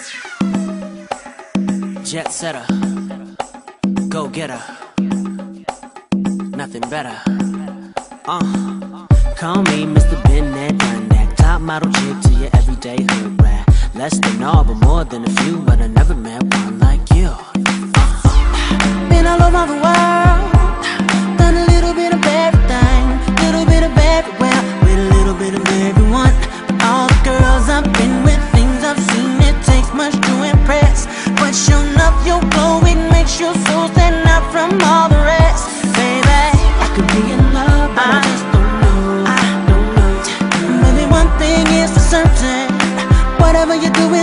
Jet setter, go getter, nothing better. Call me Mr. Been there, done that. Top model chick to your everyday hood rat. Less than all, but more than a few. But I never met one like you. Been all over the world, done a little bit of everything, little bit of everywhere, with a little bit of everyone. But all the girls I've been with, things I've seen, it takes much to impress. But sure enough, your glow, it makes your soul stand out from all the rest. Baby, I could be in love, but I just don't know. I don't know. Maybe one thing is for certain, whatever you do,